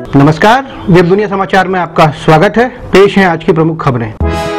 नमस्कार, वेब दुनिया समाचार में आपका स्वागत है। पेश है आज की प्रमुख खबरें।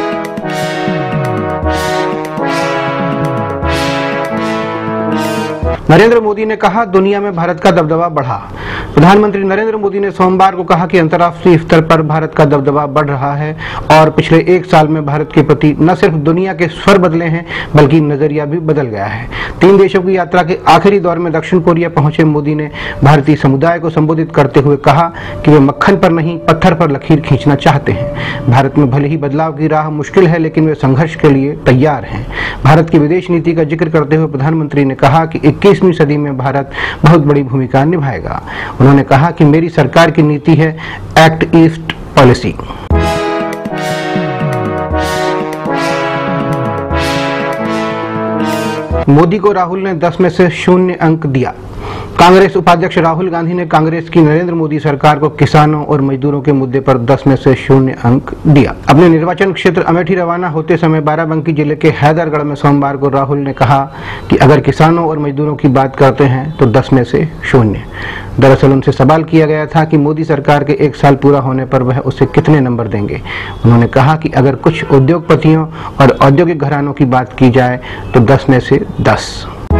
नरेंद्र मोदी ने कहा, दुनिया में भारत का दबदबा बढ़ा। प्रधानमंत्री नरेंद्र मोदी ने सोमवार को कहा कि अंतर्राष्ट्रीय स्तर पर भारत का दबदबा बढ़ रहा है और पिछले एक साल में भारत के प्रति न सिर्फ दुनिया के स्वर बदले हैं बल्कि नजरिया भी बदल गया है। 3 देशों की यात्रा के आखिरी दौर में दक्षिण कोरिया पहुंचे मोदी ने भारतीय समुदाय को संबोधित करते हुए कहा कि वे मक्खन पर नहीं पत्थर पर लकीर खींचना चाहते हैं। भारत में भले ही बदलाव की राह मुश्किल है लेकिन वे संघर्ष के लिए तैयार हैं। भारत की विदेश नीति का जिक्र करते हुए प्रधानमंत्री ने कहा कि 21वीं सदी में भारत बहुत बड़ी भूमिका निभाएगा। उन्होंने कहा कि मेरी सरकार की नीति है एक्ट ईस्ट पॉलिसी। मोदी को राहुल ने 10 में से 0 अंक दिया। कांग्रेस उपाध्यक्ष राहुल गांधी ने कांग्रेस की नरेंद्र मोदी सरकार को किसानों और मजदूरों के मुद्दे पर 10 में से 0 अंक दिया। अपने निर्वाचन क्षेत्र अमेठी रवाना होते समय बाराबंकी जिले के हैदरगढ़ में सोमवार को राहुल ने कहा कि अगर किसानों और मजदूरों की बात करते हैं तो 10 में से 0। दरअसल उनसे सवाल किया गया था कि मोदी सरकार के 1 साल पूरा होने पर वह उसे कितने नंबर देंगे। उन्होंने कहा कि अगर कुछ उद्योगपतियों और औद्योगिक घरानों की बात की जाए तो 10 में से 10।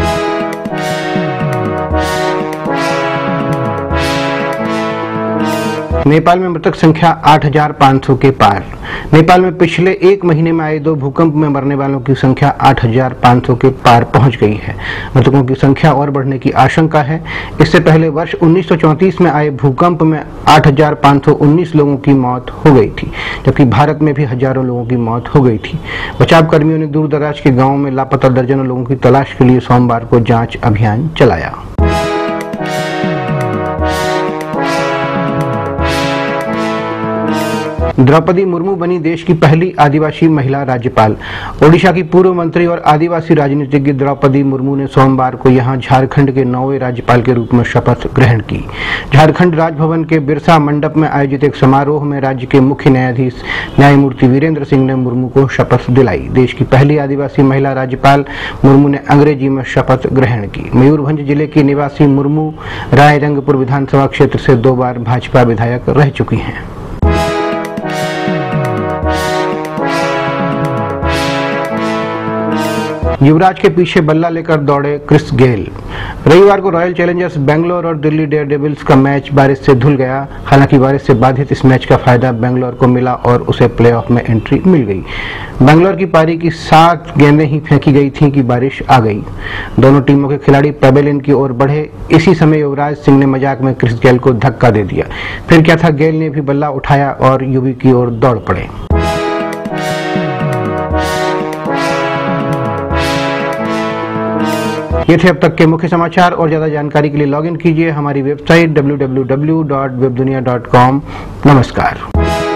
नेपाल में मृतक संख्या 8,500 के पार। नेपाल में पिछले 1 महीने में आए 2 भूकंप में मरने वालों की संख्या 8,500 के पार पहुंच गई है। मृतकों की संख्या और बढ़ने की आशंका है। इससे पहले वर्ष 1934 में आए भूकंप में 8,519 लोगों की मौत हो गई थी, जबकि भारत में भी हजारों लोगों की मौत हो गई थी। बचाव कर्मियों ने दूर दराज के गाँवों में लापता दर्जनों लोगों की तलाश के लिए सोमवार को जांच अभियान चलाया। द्रौपदी मुर्मू बनी देश की पहली आदिवासी महिला राज्यपाल। ओडिशा की पूर्व मंत्री और आदिवासी राजनीतिज्ञ द्रौपदी मुर्मू ने सोमवार को यहां झारखंड के 9वें राज्यपाल के रूप में शपथ ग्रहण की। झारखंड राजभवन के बिरसा मंडप में आयोजित एक समारोह में राज्य के मुख्य न्यायाधीश न्यायमूर्ति वीरेंद्र सिंह ने मुर्मू को शपथ दिलाई। देश की पहली आदिवासी महिला राज्यपाल मुर्मू ने अंग्रेजी में शपथ ग्रहण की। मयूरभंज जिले की निवासी मुर्मू रायरंगपुर विधानसभा क्षेत्र से 2 बार भाजपा विधायक रह चुकी हैं। युवराज के पीछे बल्ला लेकर दौड़े क्रिस गेल। रविवार को रॉयल चैलेंजर्स बेंगलोर और दिल्ली डेयरडेविल्स का मैच बारिश से धुल गया। हालांकि बारिश से बाधित इस मैच का फायदा बेंगलोर को मिला और उसे प्लेऑफ में एंट्री मिल गई। बेंगलोर की पारी की 7 गेंदें ही फेंकी गई थीं कि बारिश आ गई। दोनों टीमों के खिलाड़ी पेवेलियन की ओर बढ़े। इसी समय युवराज सिंह ने मजाक में क्रिस गेल को धक्का दे दिया। फिर क्या था, गेल ने भी बल्ला उठाया और युवी की ओर दौड़ पड़े। ये थे अब तक के मुख्य समाचार और ज्यादा जानकारी के लिए लॉगिन कीजिए हमारी वेबसाइट www.webdunia.com। नमस्कार।